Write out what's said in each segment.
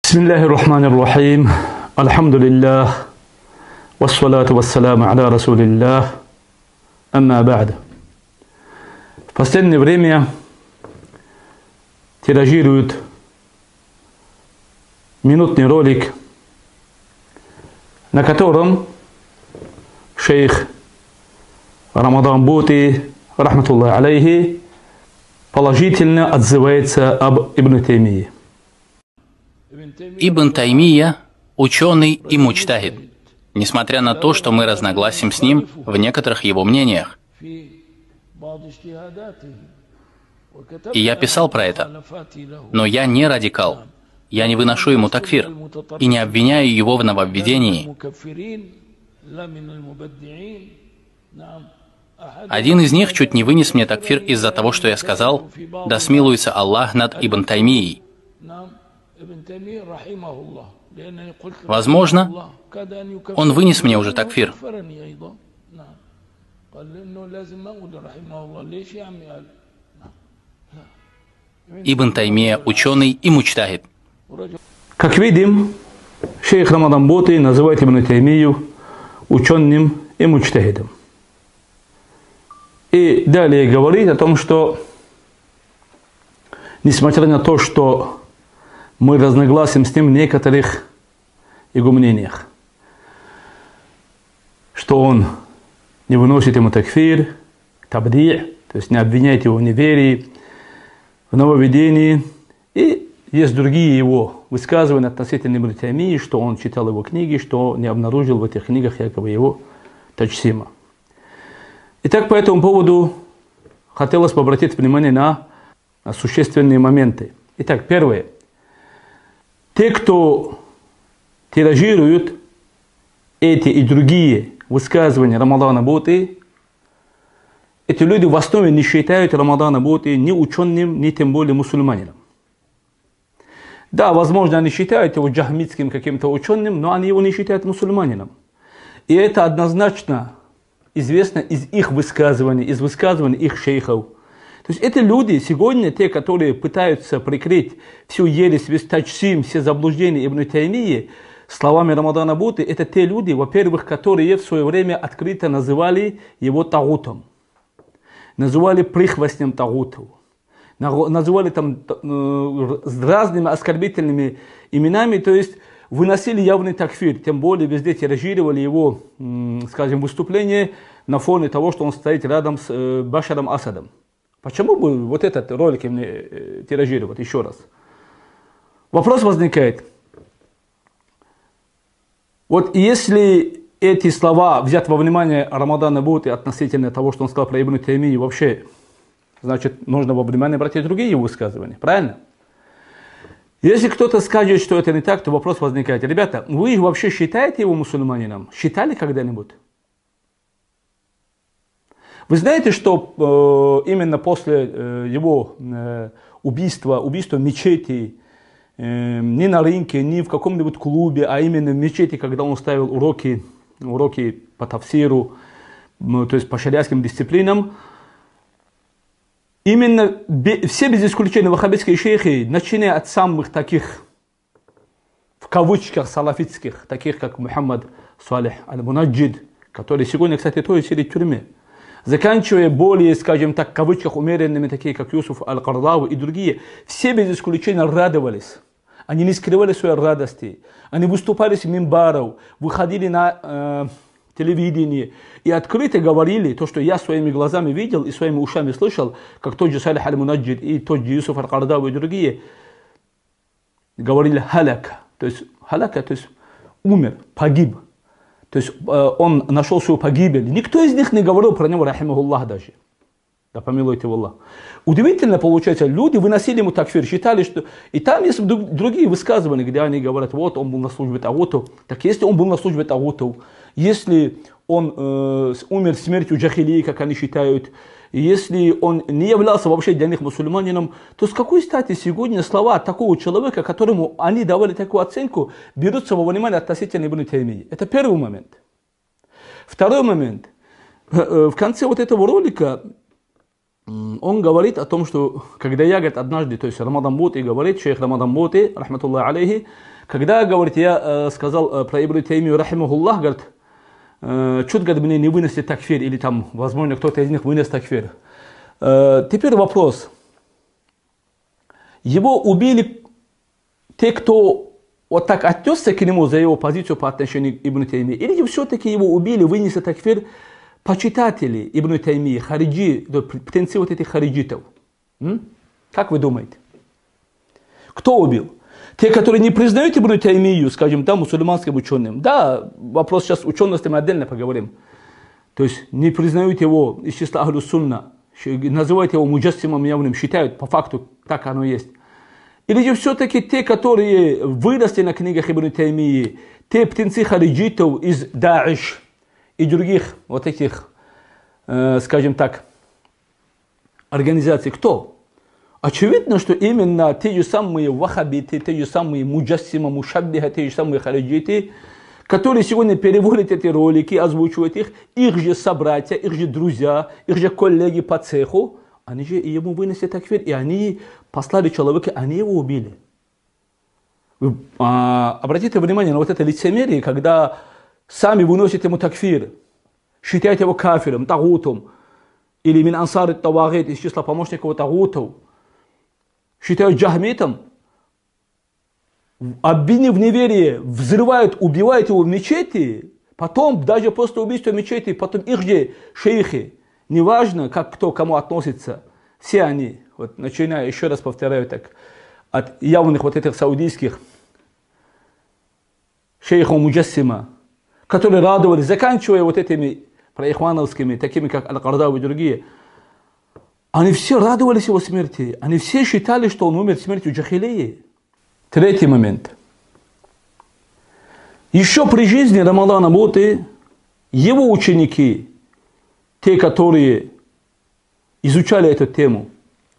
Бисмиллахир-рахманир-рахим. Альхамдулиллах. Вассалату вассаляму аля расулиллах. Амма ба'д. В последнее время тиражируют минутный ролик, на котором шейх Рамадан Бути, рахматуллах алейхи, положительно отзывается об Ибн Таймии. Ибн Таймия – ученый и муджтахид, несмотря на то, что мы разногласим с ним в некоторых его мнениях. И я писал про это. Но я не радикал. Я не выношу ему такфир и не обвиняю его в нововведении. Один из них чуть не вынес мне такфир из-за того, что я сказал: «Да смилуется Аллах над Ибн Таймией». Возможно, он вынес мне уже такфир. Ибн Таймия – ученый и муджтахид. Как видим, шейх Рамадан Бути называет Ибн Таймию ученым и муджтахидом. И далее говорит о том, что несмотря на то, что мы разногласим с ним в некоторых его мнениях, что он не выносит ему такфир, табди', то есть не обвиняет его в неверии, в нововведении. И есть другие его высказывания относительно Ибн Таймии, что он читал его книги, что не обнаружил в этих книгах якобы его таджсима. Итак, по этому поводу хотелось бы обратить внимание на существенные моменты. Итак, первое. Те, кто тиражируют эти и другие высказывания Рамадана Бути, эти люди в основе не считают Рамадана Бути ни ученым, ни тем более мусульманином. Да, возможно, они считают его джахмитским каким-то ученым, но они его не считают мусульманином. И это однозначно известно из их высказываний, из высказываний их шейхов. То есть это люди сегодня, те, которые пытаются прикрыть всю ересь, весь таджсим, все заблуждения Ибн Таймии словами Рамадана Бути, это те люди, во-первых, которые в свое время открыто называли его тагутом, называли прихвостнем тагуту, называли там с разными оскорбительными именами, то есть выносили явный такфир, тем более везде тиражировали его, скажем, выступление на фоне того, что он стоит рядом с Башаром Асадом. Почему бы вот этот ролик мне тиражировать еще раз? Вопрос возникает. Вот если эти слова взять во внимание Рамадана Бути относительно того, что он сказал про Ибн Таймию, вообще, значит, нужно во внимание брать и другие его высказывания. Правильно? Если кто-то скажет, что это не так, то вопрос возникает. Ребята, вы вообще считаете его мусульманином? Считали когда-нибудь? Вы знаете, что именно после его убийства в мечети, не на рынке, не в каком-нибудь клубе, а именно в мечети, когда он ставил уроки по тафсиру, то есть по шариатским дисциплинам, именно все без исключения ваххабитские шейхи, начиная от самых таких, в кавычках, салафитских, таких как Мухаммад Салих аль-Мунаджид, который сегодня, кстати, тоже сидит в тюрьме, заканчивая более, скажем так, в кавычках, умеренными, такие как Юсуф аль-Кардауи и другие, все без исключения радовались. Они не скрывали своей радости. Они выступали с мимбаров, выходили на телевидение и открыто говорили то, что я своими глазами видел и своими ушами слышал, как тот же Салих аль-Мунаджид и тот же Юсуф аль-Кардауи и другие, говорили халяка, то есть умер, погиб. То есть он нашел свою погибель. Никто из них не говорил про него, рахимахуллах, даже. Да помилуйте Аллах. Удивительно получается, люди выносили ему такфир, считали, что... И там есть другие высказывания, где они говорят, вот он был на службе тагуту. Так если он был на службе тагуту, если он умер смертью джахилии, как они считают, если он не являлся вообще для них мусульманином, то с какой стати сегодня слова такого человека, которому они давали такую оценку, берутся во внимание относительно Ибн Таймии? Это первый момент. Второй момент. В конце вот этого ролика он говорит о том, что когда я, говорит, однажды, то есть Рамадан Бути говорит, шейх Рамадан Бути, рахматуллах алейхи, Когда, говорит, я сказал про Ибн Таймию, рахимахуллах, говорит, чуть, говорит, мне не вынесли такфир, или там, возможно, кто-то из них вынес такфир. Теперь вопрос. Его убили те, кто вот так отнесся к нему за его позицию по отношению к Ибн Таймии, или все-таки его убили, вынесли такфир почитатели Ибн Таймии, хариджи, птенцы вот этих хариджитов? Как вы думаете? Кто убил? Те, которые не признают Ибн Таймию, скажем, да, мусульманским ученым. Да, вопрос сейчас учености мы отдельно поговорим. То есть не признают его из числа Ахлю Сунна, называют его муджассимом явным, считают по факту, так оно есть. Или же все-таки те, которые выросли на книгах Ибн Таймии, те птенцы хариджитов из Даиш и других вот этих, скажем так, организаций, кто? Очевидно, что именно те же самые вахабиты, те же самые муджассима, мушаббиха, те же самые хариджиты, которые сегодня переводят эти ролики, озвучивают их же собратья, их же друзья, их же коллеги по цеху, они же ему вынесли такфир, и они послали человека, они его убили. Вы обратите внимание на вот это лицемерие, когда сами выносят ему такфир, считают его кафиром, тагутом, или мин ансар ат-тавагит, из числа помощников тагутов, считают джахмитом, обвинив в неверии, взрывают, убивают его в мечети, потом, даже после убийства мечети, потом их же шейхи, неважно, как кто кому относится, все они, вот, начиная, еще раз повторяю так, от явных вот этих саудийских шейхов муджассима, которые радовались, заканчивая вот этими проихвановскими, такими как Аль-Кардау и другие, они все радовались его смерти. Они все считали, что он умер смертью джахилии. Третий момент. Еще при жизни Рамадана Буты его ученики, те, которые изучали эту тему,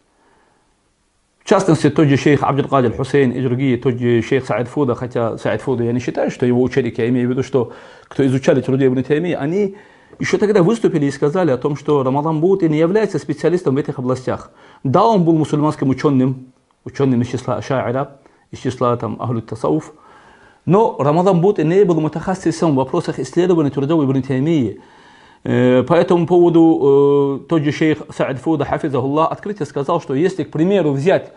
в частности, тот же шейх Абдул-Кадир Хусейн и другие, тот же шейх Саид Фуда, хотя Саид Фуда я не считаю, что его ученики, я имею в виду, что кто изучали труды Ибн Таймии, они еще тогда выступили и сказали о том, что Рамадан Буты не является специалистом в этих областях. Да, он был мусульманским ученым из числа Аша'ира, из числа там Ахлю Тасауф, но Рамадан Буты не был мутахассисом в вопросах исследования трудов Ибн Таймии. По этому поводу тот же шейх Саид Фуда, хафизахуллах, открыто сказал, что если, к примеру, взять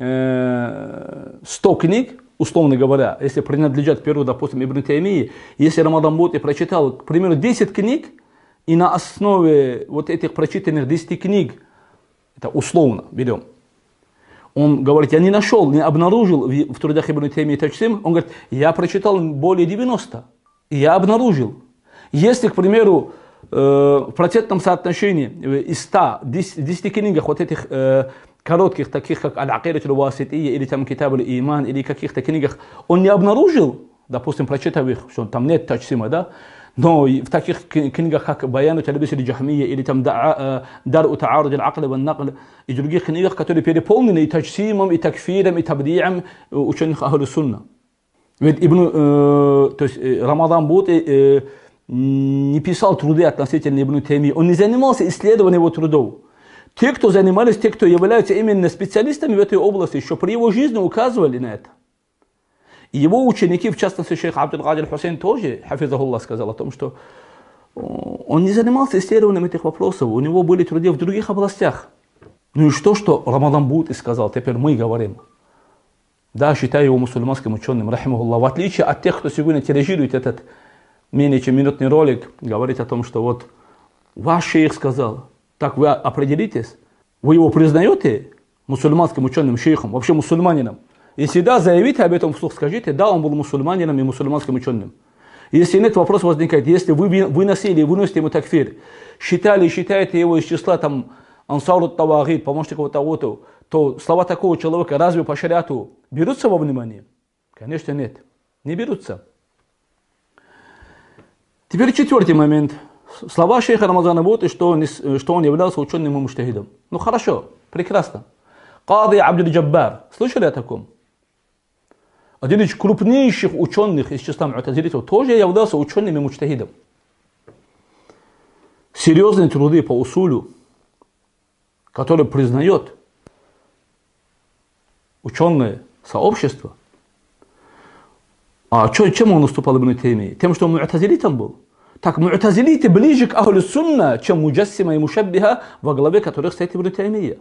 100 книг, условно говоря, если принадлежат перу, допустим, Ибн Таймии, если Рамадан Буты прочитал, к примеру, 10 книг, и на основе вот этих прочитанных 10 книг, это условно берем, он говорит, я не нашел, не обнаружил в трудах Ибн Таймии Таджсим, он говорит, я прочитал более 90, и я обнаружил. Если, к примеру, в процентном соотношении из 100, 10 книгах вот этих коротких, таких как Аль-Акидат аль-Васития или там Китаб аль-Иман или каких-то книгах, он не обнаружил, допустим, прочитав их, что там нет Таджсима, да, но в таких книгах, как Баяну Талбис аль-Джахмия или там Дар Таарud аль-Акл ван-Накл и других книгах, которые переполнены и Таджсимом, и Такфиром, и Табди'ом ученых Ахлю Сунна. Ведь то есть Рамадан Буты не писал труды относительно Ибн Таймии, он не занимался исследованием его трудов. Те, кто занимались, те, кто являются именно специалистами в этой области, еще при его жизни указывали на это. И его ученики, в частности, шейх Абдул-Кадир Хусейн тоже, хафизахуллах, сказал о том, что он не занимался исследованием этих вопросов, у него были труды в других областях. Ну и что Рамадан Буты сказал, теперь мы говорим. Да, считаю его мусульманским ученым, рахимахуллах, в отличие от тех, кто сегодня тиражирует этот менее чем минутный ролик, говорит о том, что вот ваш шейх сказал, так вы определитесь, вы его признаете мусульманским ученым шейхом, вообще мусульманином? Если да, заявите об этом вслух, скажите, да, он был мусульманином и мусульманским ученым. Если нет, вопрос возникает, если вы выносили и выносите ему такфир, считаете его из числа там ансар ат-тавагит, помощников тагутов, то слова такого человека разве по шариату берутся во внимание? Конечно, нет, не берутся. Теперь четвертый момент. Слова шейха Рамадана Буты, что он являлся ученым и муджтахидом. Ну хорошо, прекрасно. Кади Абдул-Джаббар. Слышали о таком? Один из крупнейших ученых из числа му'тазилитов тоже являлся ученым и муджтахидом. Серьезные труды по усулю, которые признает ученое сообщество, Чем он уступал Ибн Таймии? Тем, что он му'тазилитом был. Так, му'тазилиты ближе к Ахлю Сунна, чем муджассима и мушаббиха, во главе которых стоит Ибн Таймия.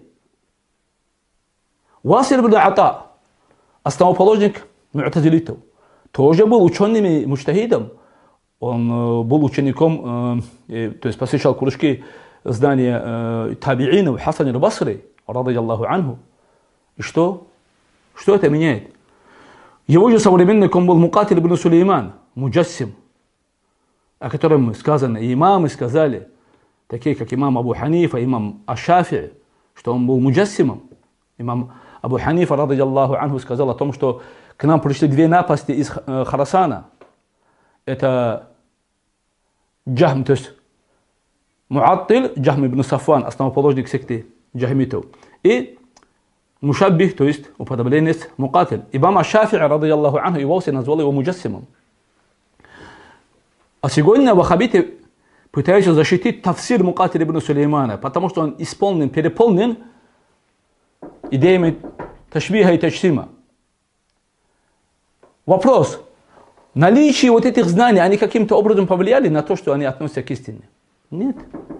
Василь ибн Ата, основоположник му'тазилитов, тоже был ученым и муджтахидом. Он был учеником, то есть посвящал кружки знания табиинов Хасан аль-Басри, радийаллаху анху. И что? Что это меняет? Его же современником был Мукатиль ибн Сулейман, муджассим, о котором сказано, и имамы сказали, такие как имам Абу Ханифа, имам Аш-Шафи'и, что он был муджассимом. Имам Абу Ханифа, радийаллаху анху, сказал о том, что к нам пришли две напасти из Харасана. Это Джахм, то есть Муаттиль, Джахм ибн Сафван, основоположник секты джахмитов, и Мушаббих, то есть уподобленец Мукатиль. Имам Аш-Шафи'и, радийаллаху анху, его все назвал его муджассимом. А сегодня ваххабиты пытаются защитить тафсир Мукатиль ибн Сулеймана, потому что он исполнен, переполнен идеями ташбиха и таджсима. Вопрос. Наличие вот этих знаний, они каким-то образом повлияли на то, что они относятся к истине? Нет.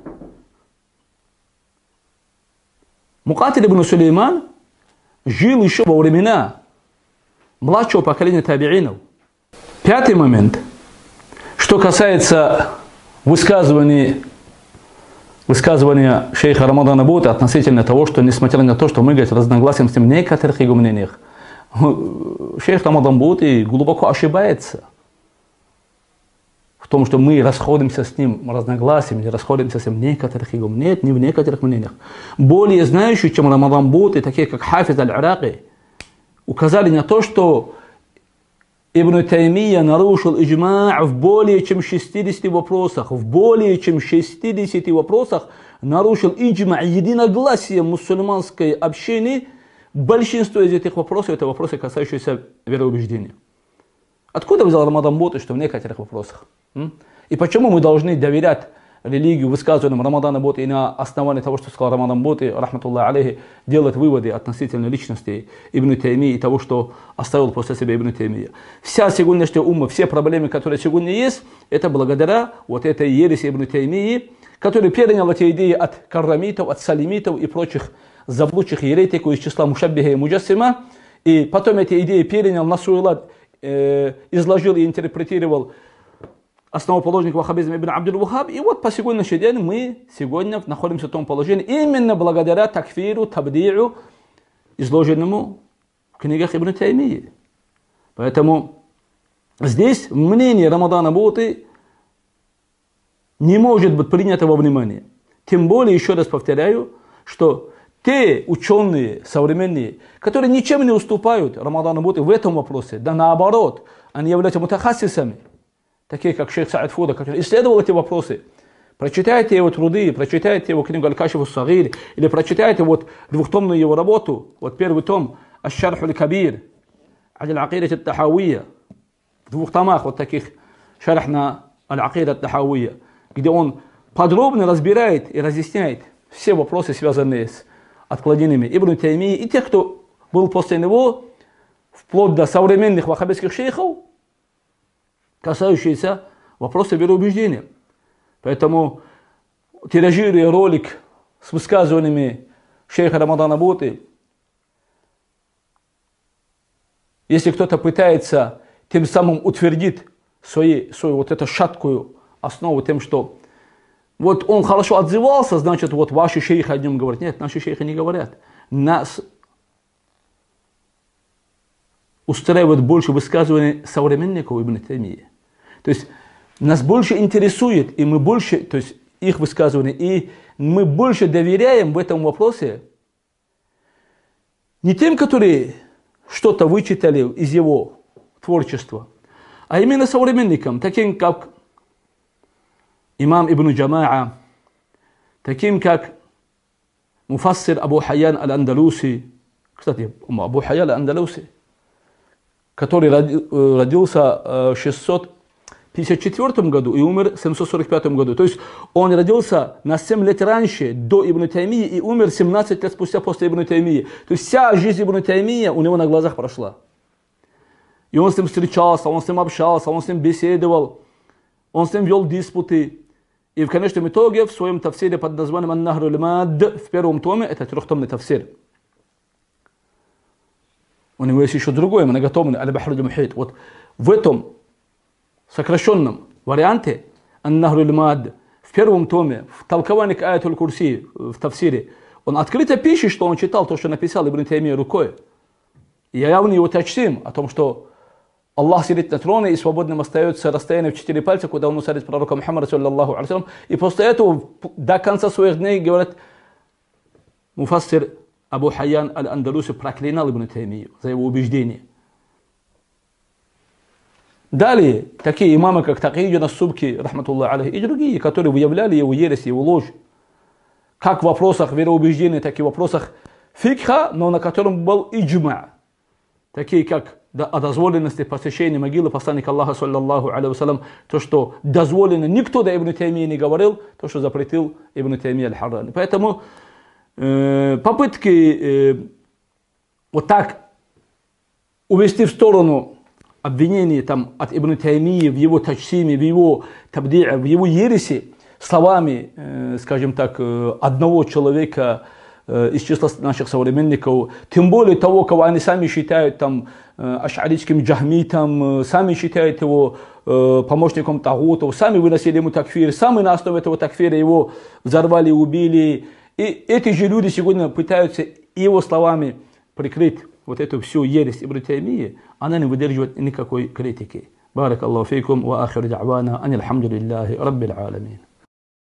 Мукатиль ибн Сулейман жил еще во времена младшего поколения табиинов. Пятый момент. Что касается высказывания шейха Рамадана Бута относительно того, что несмотря на то, что мы, говорит, разногласимся в некоторых его мнениях, шейх Рамадан Бути глубоко ошибается в том, что мы расходимся с ним разногласиями, расходимся с ним в некоторых его мнениях, не в некоторых мнениях. Более знающие, чем Рамадан Бути, такие как Хафиз аль-Ираки, указали на то, что Ибн Таймия нарушил иджма' в более чем 60 вопросах. В более чем 60 вопросах нарушил иджма' единогласие мусульманской общины. Большинство из этих вопросов это вопросы, касающиеся вероубеждения. Откуда взял Рамадан Бути, что в некоторых вопросах? И почему мы должны доверять религию, высказываемым Рамадана Бути, и на основании того, что сказал Рамадан Бути, рахматуллах алейхи, делать выводы относительно личности Ибн Таймии и того, что оставил после себя Ибн Таймия? Вся сегодняшняя умма, все проблемы, которые сегодня есть, это благодаря вот этой ереси Ибн Таймии, который перенял эти идеи от каррамитов, от салимитов и прочих заблудших еретиков из числа мушаббиха и муджассима, и потом эти идеи перенял на свой лад, изложил и интерпретировал основоположник ваххабизма Ибн Абдул-Ваххаб. И вот по сегодняшний день мы сегодня находимся в том положении именно благодаря такфиру, табди'у, изложенному в книгах Ибн Таймии. Поэтому здесь мнение Рамадана Бути не может быть принято во внимание. Тем более, еще раз повторяю, что те ученые современные, которые ничем не уступают Рамадану Бути в этом вопросе, да наоборот, они являются мутахассисами, такие как шейх Са'ид Фуда, который исследовал эти вопросы. Прочитайте его труды, прочитайте его книгу Аль-Кашиф ас-Сагир, или прочитайте вот двухтомную его работу, вот первый том Аш-Шарх аль-Кабир, Аль-Акидат ат-Тахавия, в двух томах вот таких шарх на Аль-Акидат ат-Тахавия, где он подробно разбирает и разъясняет все вопросы, связанные с отклонениями Ибн Таймии и тех, кто был после него, вплоть до современных ваххабитских шейхов, касающиеся вопроса вероубеждения. Поэтому, тиражируя ролик с высказываниями шейха Рамадана Бути, если кто-то пытается тем самым утвердить свою вот эту шаткую основу тем, что вот он хорошо отзывался, значит, вот ваши шейхи о нем говорят. Нет, наши шейхи не говорят. Нас устраивает больше высказываний современников Ибн Таймии. То есть нас больше интересует, и мы больше, то есть их высказывания, и мы больше доверяем в этом вопросе не тем, которые что-то вычитали из его творчества, а именно современникам, таким как имам Ибн Джамаа, таким как муфассир Абу Хайян аль-Андалуси, кстати, Абу Хайян аль-Андалуси, который родился в 654 году и умер в 745 году. То есть он родился на 7 лет раньше, до Ибн Таймии, и умер 17 лет спустя после Ибн Таймии. То есть вся жизнь Ибн Таймии у него на глазах прошла. И он с ним встречался, он с ним общался, он с ним беседовал, он с ним вел диспуты. И в конечном итоге в своем тафсире под названием «Ан-Нахру аль-Мад» в первом томе, это трехтомный тафсир. У него есть еще другой, многотомный, «Аль-Бахру аль-Мухит». Вот в этом сокращенном варианте «Ан-Нахру аль-Мад» в первом томе, в толковании к аятуль курси, в тафсире, он открыто пишет, что он читал то, что написал Ибн Таймия рукой. И явно его тачсим о том, что Аллах сидит на троне и свободным остается расстояние в 4 пальца, куда он усадит пророка Мухаммада, саллаллаху алейхи. И после этого до конца своих дней, говорят, муфассир Абу Хайян аль-Андалуси проклинал Ибн Таймию за его убеждение. Далее, такие имамы, как Такийюддин ас-Субки, рахматуллах алейхи, и другие, которые выявляли его ересь, его ложь, как в вопросах вероубеждения, так и в вопросах фикха, но на котором был иджма, такие как о дозволенности посещения могилы посланника Аллаха, саллаллаху алейхи вассалям, то, что дозволено, никто до Ибн Таймии не говорил, то, что запретил Ибн Таймия аль-Харрани. Поэтому попытки вот так увести в сторону обвинений там, от Ибн Таймии в его тачсиме, в его табди'е, в его ереси, словами, скажем так, одного человека из числа наших современников, тем более того, кого они сами считают там аш'арийским джахмитом, сами считают его помощником тагутов, сами выносили ему такфир, сами на основе этого такфира его взорвали и убили. И эти же люди сегодня пытаются его словами прикрыть вот эту всю ересь Ибн Таймии, она не выдерживает никакой критики. Барак Аллаху фейкум ва ахир д'авана ани алхамдулиллахи раббил аламин.